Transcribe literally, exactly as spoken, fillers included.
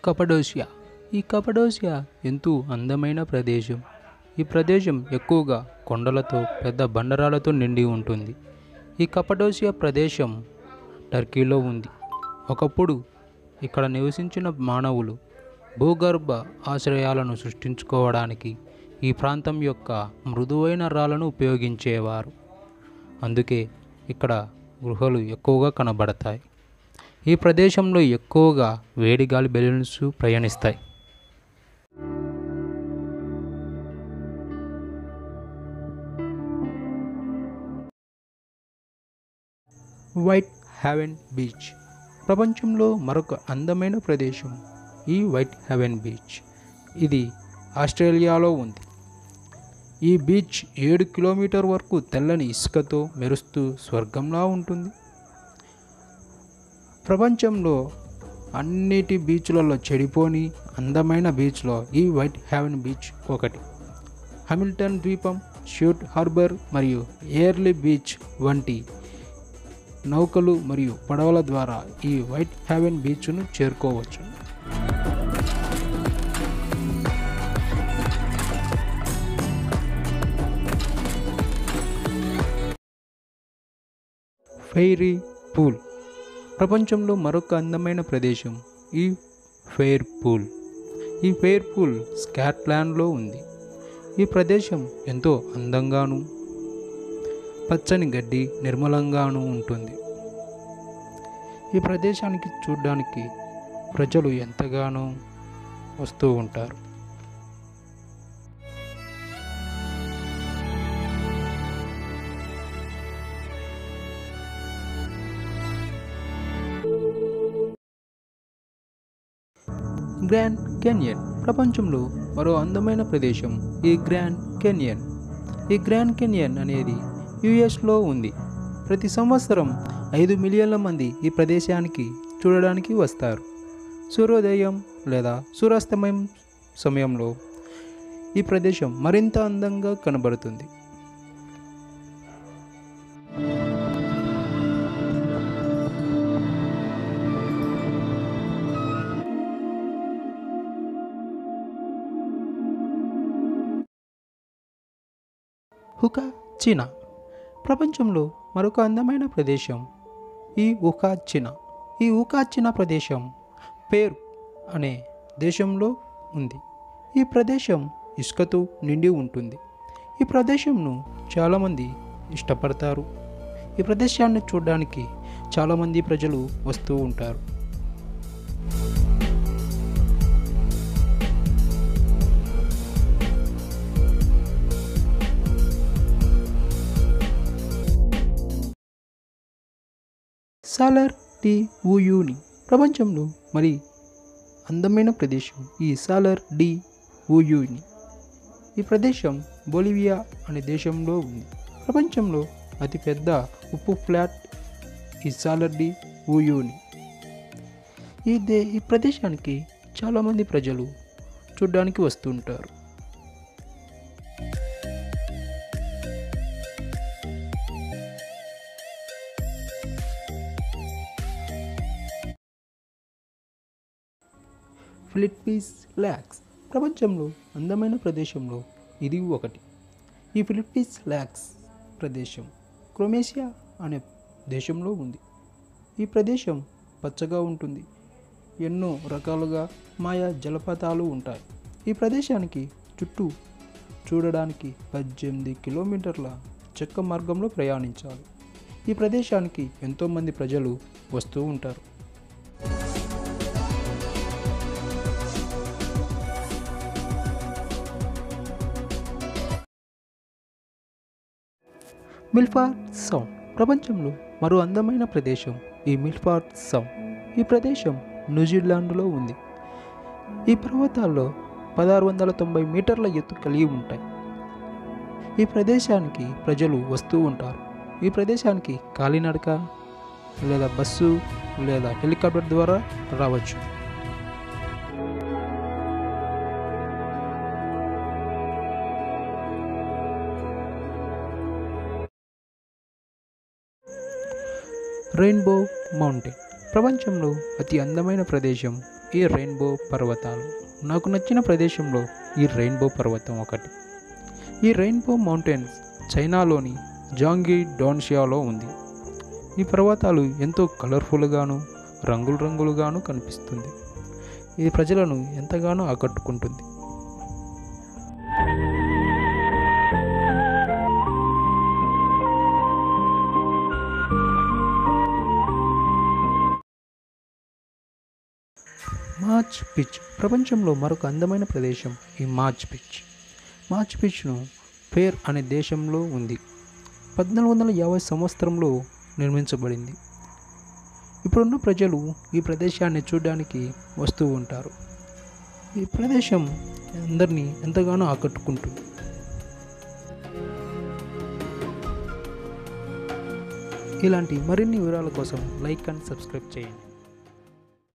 కపడోసియా. ఈ కపడోసియా ఎంతో అందమైన ప్రదేశం. ఈ ప్రదేశం ఎక్కువగా కొండలతో పెద్ద బండరాలతో నిండి ఉంటుంది. ఈ కపడోసియా ప్రదేశం టర్కీలో ఉంది. ఒకప్పుడు ఇక్కడ నివసించిన మానవులు భూగర్భ ఆశ్రయాలను సృష్టించుకోవడానికి ఈ ప్రాంతం యొక్క మృదువైన రాళ్లను ఉపయోగించేవారు. అందుకే ఇక్కడ గుహలు ఎక్కువగా కనబడతాయి. ఈ ప్రదేశంలో ఎక్కువగా వేడి గాలి బెలూన్స్ ప్రయాణిస్తాయి. వైట్ హ్యావెన్ బీచ్ ప్రపంచంలో మరొక అందమైన ప్రదేశం ఈ వైట్ హ్యావెన్ బీచ్. ఇది ఆస్ట్రేలియాలో ఉంది. ఈ బీచ్ ఏడు కిలోమీటర్ వరకు తెల్లని ఇసుకతో మెరుస్తూ స్వర్గంలా ఉంటుంది. ప్రపంచంలో అన్నిటి బీచ్లలో చెడిపోని అందమైన బీచ్లో ఈ వైట్ హ్యావెన్ బీచ్ ఒకటి. హామిల్టన్ ద్వీపం, షూట్ హార్బర్ మరియు ఎయిర్లీ బీచ్ వంటి నౌకలు మరియు పడవల ద్వారా ఈ వైట్ హ్యావెన్ బీచ్ను చేరుకోవచ్చు. ఫెయిరీ పూల్ ప్రపంచంలో మరొక అందమైన ప్రదేశం ఈ ఫెయిర్ పూల్. ఈ ఫెయిర్ పూల్ స్కాట్లాండ్లో ఉంది. ఈ ప్రదేశం ఎంతో అందంగాను పచ్చని గడ్డి నిర్మలంగాను ఉంటుంది. ఈ ప్రదేశానికి చూడడానికి ప్రజలు ఎంతగానో వస్తూ ఉంటారు. గ్రాండ్ కెన్యన్ ప్రపంచంలో మరో అందమైన ప్రదేశం ఈ గ్రాండ్ కెన్యన్. ఈ గ్రాండ్ కెన్యన్ అనేది యుఎస్లో ఉంది. ప్రతి సంవత్సరం ఐదు మిలియన్ల మంది ఈ ప్రదేశానికి చూడడానికి వస్తారు. సూర్యోదయం లేదా సూర్యాస్తమయం సమయంలో ఈ ప్రదేశం మరింత అందంగా కనబడుతుంది. హుకాచినా ప్రపంచంలో మరొక అందమైన ప్రదేశం ఈ హుకాచినా. ఈ హుకాచినా ప్రదేశం పేరు అనే దేశంలో ఉంది. ఈ ప్రదేశం ఇసుకతో నిండి ఉంటుంది. ఈ ప్రదేశంను చాలామంది ఇష్టపడతారు. ఈ ప్రదేశాన్ని చూడడానికి చాలామంది ప్రజలు వస్తూ ఉంటారు. సాలర్ డి ఉయూని ప్రపంచంలో మరి అందమైన ప్రదేశం ఈ సాలర్ డి ఉయూని. ఈ ప్రదేశం బొలివియా అనే దేశంలో ఉంది. ప్రపంచంలో అతిపెద్ద ఉప్పు ఫ్లాట్ ఈ సాలర్ డి ఉయూని. ఈ దే ఈ ప్రదేశానికి చాలామంది ప్రజలు చూడడానికి వస్తుంటారు. ప్లిట్విస్ ల్యాక్స్ ప్రపంచంలో అందమైన ప్రదేశంలో ఇది ఒకటి. ఈ ప్లిట్విస్ ల్యాక్స్ ప్రదేశం క్రొయేషియా అనే దేశంలో ఉంది. ఈ ప్రదేశం పచ్చగా ఉంటుంది. ఎన్నో రకాలుగా మాయా జలపాతాలు ఉంటాయి. ఈ ప్రదేశానికి చుట్టూ చూడడానికి పద్దెనిమిది కిలోమీటర్ల చెక్క మార్గంలో ప్రయాణించాలి. ఈ ప్రదేశానికి ఎంతోమంది ప్రజలు వస్తూ ఉంటారు. మిల్ఫోర్డ్ సౌండ్ ప్రపంచంలో మరో అందమైన ప్రదేశం ఈ మిల్ఫోర్డ్ సౌండ్. ఈ ప్రదేశం న్యూజిలాండ్లో ఉంది. ఈ పర్వతాల్లో పదహారు వందల తొంభై మీటర్ల ఎత్తు కలిగి ఉంటాయి. ఈ ప్రదేశానికి ప్రజలు వస్తూ ఉంటారు. ఈ ప్రదేశానికి కాలినడక లేదా బస్సు లేదా హెలికాప్టర్ ద్వారా రావచ్చు. రెయిన్బో మౌంటైన్ ప్రపంచంలో అతి అందమైన ప్రదేశం ఈ రెయిన్బో పర్వతాలు. నాకు నచ్చిన ప్రదేశంలో ఈ రెయిన్బో పర్వతం ఒకటి. ఈ రెయిన్బో మౌంటైన్స్ చైనాలోని జాంగి డోన్షియాలో ఉంది. ఈ పర్వతాలు ఎంతో కలర్ఫుల్గాను రంగులు రంగులుగాను కనిపిస్తుంది. ఇది ప్రజలను ఎంతగానో ఆకట్టుకుంటుంది. మాచు పిచ్ ప్రపంచంలో మరొక అందమైన ప్రదేశం ఈ మాచు పిచ్. మాచు పిచ్ను పేర్ అనే దేశంలో ఉంది. పద్నాలుగు వందల యాభై సంవత్సరంలో నిర్మించబడింది. ఇప్పుడున్న ప్రజలు ఈ ప్రదేశాన్ని చూడడానికి వస్తూ ఉంటారు. ఈ ప్రదేశం అందరినీ ఎంతగానో ఆకట్టుకుంటుంది. ఇలాంటి మరిన్ని వివరాల కోసం లైక్ అండ్ సబ్స్క్రైబ్ చేయండి.